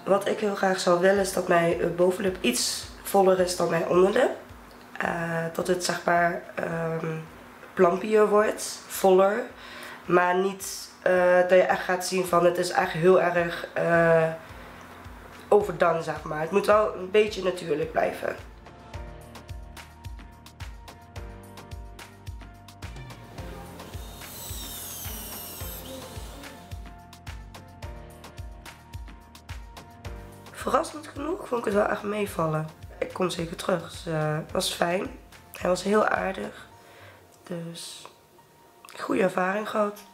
Wat ik heel graag zou willen is dat mijn bovenlip iets voller is dan mijn onderlip. Dat het zeg maar plumpier wordt, voller. Maar niet dat je echt gaat zien van het is echt heel erg overdone, zeg maar. Het moet wel een beetje natuurlijk blijven. Verrassend genoeg vond ik het wel echt meevallen. Ik kom zeker terug, dus het was fijn. Hij was heel aardig. Dus goede ervaring gehad.